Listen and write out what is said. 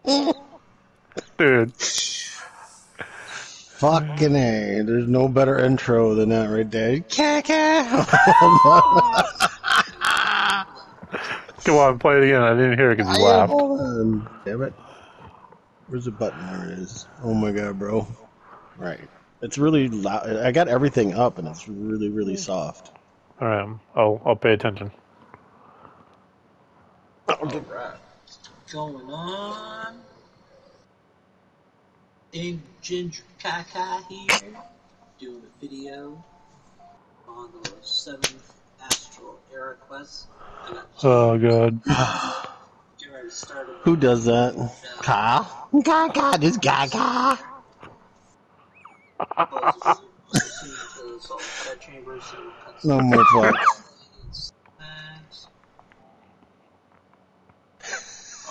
Dude. Fucking A. There's no better intro than that right there. Come on, play it again. I didn't hear it because you laughed. Hold on. Damn it. Where's the button? There it is. Oh my god, bro. Right. It's really loud. I got everything up and it's really, really soft. All right. I'll pay attention. Alright. Going on. Ginger Kaka here, doing a video on the 7th Astral Era Quest. Oh, God. Get ready to start it. Who does that? Ka? Gaga, this Gaga. Close the salt chambers and No more fucks.